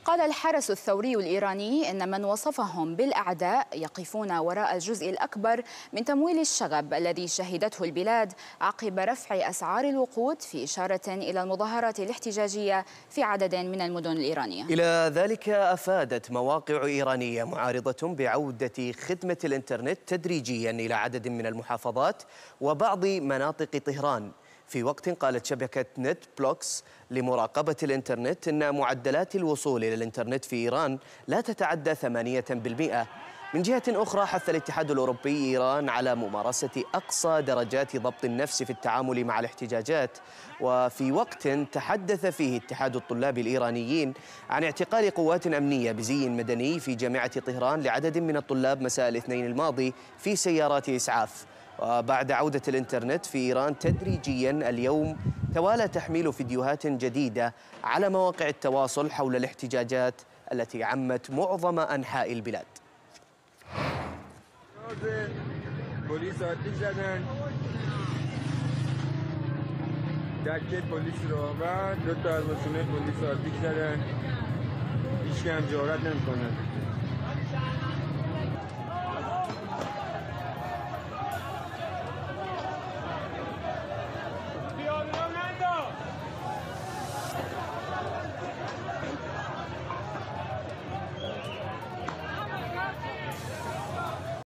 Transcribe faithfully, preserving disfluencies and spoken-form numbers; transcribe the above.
قال الحرس الثوري الإيراني إن من وصفهم بالأعداء يقفون وراء الجزء الأكبر من تمويل الشغب الذي شهدته البلاد عقب رفع أسعار الوقود، في إشارة إلى المظاهرات الاحتجاجية في عدد من المدن الإيرانية. إلى ذلك أفادت مواقع إيرانية معارضة بعودة خدمة الإنترنت تدريجيا إلى عدد من المحافظات وبعض مناطق طهران، في وقت قالت شبكة نت بلوكس لمراقبة الإنترنت إن معدلات الوصول إلى الإنترنت في إيران لا تتعدى ثمانية بالمئة. من جهة أخرى حث الاتحاد الأوروبي إيران على ممارسة أقصى درجات ضبط النفس في التعامل مع الاحتجاجات، وفي وقت تحدث فيه اتحاد الطلاب الإيرانيين عن اعتقال قوات أمنية بزي مدني في جامعة طهران لعدد من الطلاب مساء الاثنين الماضي في سيارات إسعاف. وبعد عودة الإنترنت في إيران تدريجيا اليوم، توالى تحميل فيديوهات جديدة على مواقع التواصل حول الاحتجاجات التي عمت معظم أنحاء البلاد. دکه پلیس رو آورد، دو تا از مسئولین پلیس رو آتیش زدن، هیچ کی هم جرئت نمیکنه